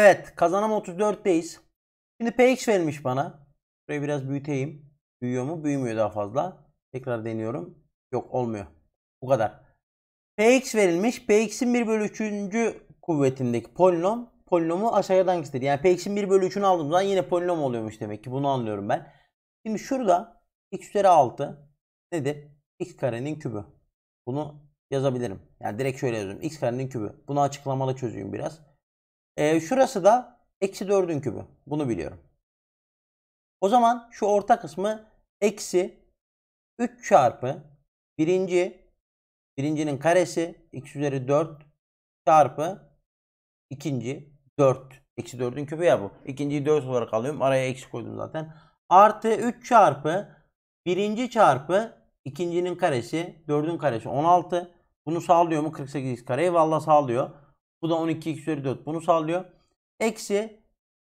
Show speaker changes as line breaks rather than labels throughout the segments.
Evet, kazanım 34'teyiz. Şimdi Px verilmiş bana. Burayı biraz büyüteyim. Büyüyor mu? Büyümüyor daha fazla. Tekrar deniyorum. Yok, olmuyor. Bu kadar. Px verilmiş. Px'in 1 bölü 3. kuvvetindeki polinomu aşağıdan hangisidir? Yani Px'in 1 bölü 3'ünü aldığım zaman yine polinom oluyormuş demek ki. Bunu anlıyorum ben. Şimdi şurada x üzeri 6 nedir? X karenin kübü. Bunu yazabilirim. Yani direkt şöyle yazıyorum. X karenin kübü. Bunu açıklamalı çözeyim biraz. Şurası da eksi 4'ün kübü. Bunu biliyorum. O zaman şu orta kısmı eksi 3 çarpı birincinin karesi x üzeri 4 çarpı ikinci 4. Eksi 4'ün kübü ya bu. İkinciyi 4 olarak alıyorum. Araya eksi koydum zaten. Artı 3 çarpı birinci çarpı ikincinin karesi 4'ün karesi 16. Bunu sağlıyor mu? 48x kare. Eyvallah sağlıyor. Bu da 12x üzeri 4. Bunu sağlıyor. Eksi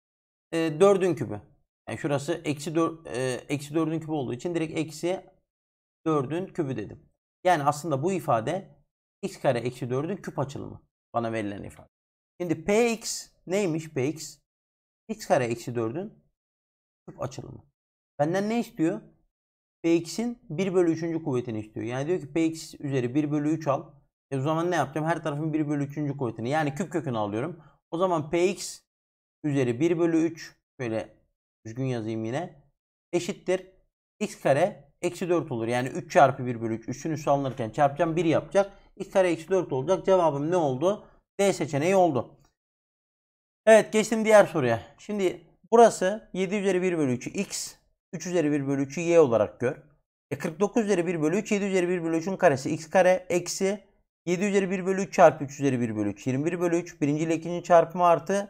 4'ün kübü. Yani şurası eksi 4'ün kübü olduğu için direkt eksi 4'ün kübü dedim. Yani aslında bu ifade x kare eksi 4'ün küp açılımı. Bana verilen ifade. Şimdi px neymiş px? X kare eksi 4'ün küp açılımı. Benden ne istiyor? Px'in 1 bölü 3. kuvvetini istiyor. Yani diyor ki px üzeri 1 bölü 3 al. O zaman ne yapacağım? Her tarafın 1 bölü 3. kuvvetini. Yani küp kökünü alıyorum. O zaman px üzeri 1 bölü 3 şöyle düzgün yazayım yine. Eşittir. X kare eksi 4 olur. Yani 3 çarpı 1 bölü 3. Üstün üstü alınırken çarpacağım 1 yapacak. X kare eksi 4 olacak. Cevabım ne oldu? D seçeneği oldu. Evet, geçtim diğer soruya. Şimdi burası 7 üzeri 1 bölü 3'ü x. 3 üzeri 1 bölü 3'ü y olarak gör. 49 üzeri 1 bölü 3 7 üzeri 1 bölü 3'ün karesi x kare eksi 7 üzeri 1 bölü 3 çarpı 3 üzeri 1 bölü 3 21 bölü 3 birinci ile ikinci çarpımı artı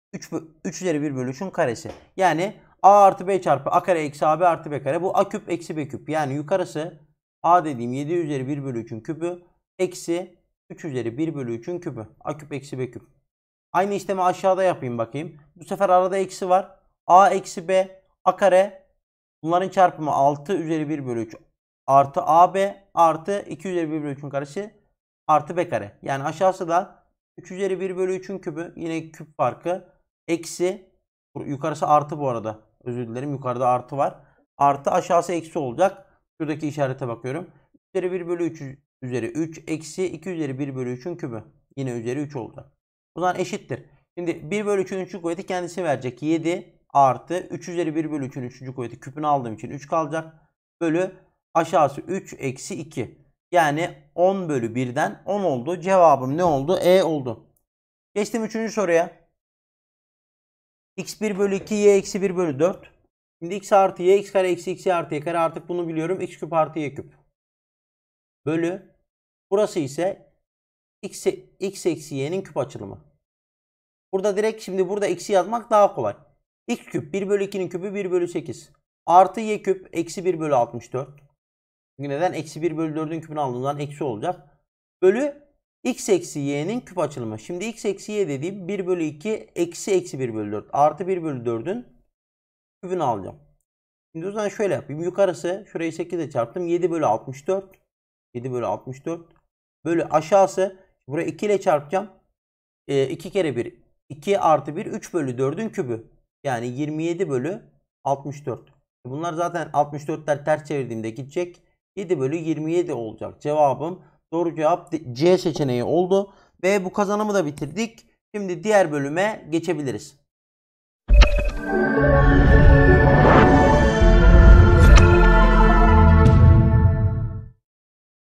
3 üzeri 1 bölü 3'ün karesi. Yani a artı b çarpı a kare eksi ab artı b kare. Bu a küp eksi b küp. Yani yukarısı a dediğim 7 üzeri 1 bölü 3'ün küpü eksi 3 üzeri 1 bölü 3'ün küpü. A küp eksi b küp. Aynı işlemi aşağıda yapayım bakayım. Bu sefer arada eksi var. A eksi b a kare. Bunların çarpımı 6 üzeri 1 bölü 3 artı ab artı 2 üzeri 1 bölü 3'ün karesi artı b kare. Yani aşağısı da 3 üzeri 1 bölü 3'ün kübü. Yine küp farkı. Eksi. Yukarısı artı bu arada. Özür dilerim. Yukarıda artı var. Artı aşağısı eksi olacak. Şuradaki işarete bakıyorum. 3 üzeri 1 bölü 3 üzeri 3 eksi 2 üzeri 1 bölü 3'ün kübü. Yine üzeri 3 olacak. O zaman eşittir. Şimdi 1 bölü 3'ün 3. kuvveti kendisi verecek. 7 artı 3 üzeri 1 bölü 3'ün 3. kuvveti küpünü aldığım için 3 kalacak. Bölü aşağısı 3 eksi 2. Yani 10 bölü 1'den 10 oldu. Cevabım ne oldu? E oldu. Geçtim 3. soruya. x1 bölü 2 y eksi 1 bölü 4. Şimdi x artı y x kare eksi x y artı y kare artık bunu biliyorum. X küp artı y küp. Bölü. Burası ise x eksi y'nin küp açılımı. Burada direkt şimdi burada eksi yazmak daha kolay. X küp 1 bölü 2'nin küpü 1 bölü 8. Artı y küp eksi 1 bölü 64. Çünkü neden? Eksi 1 bölü 4'ün küpünü aldığımdan eksi olacak. Bölü x eksi y'nin küp açılımı. Şimdi x eksi y dediğim 1 bölü 2 eksi 1 bölü 4 artı 1 bölü 4'ün küpünü alacağım. Şimdi o zaman şöyle yapayım. Yukarısı şurayı 8'e çarptım. 7 bölü 64. 7 bölü 64. Bölü aşağısı. Buraya 2 ile çarpacağım. 2 kere 1. 2 artı 1 3 bölü 4'ün kübü. Yani 27 bölü 64. Bunlar zaten 64'ler ters çevirdiğimde gidecek. 7 bölü 27 olacak. Cevabım doğru cevap C seçeneği oldu. Ve bu kazanımı da bitirdik. Şimdi diğer bölüme geçebiliriz.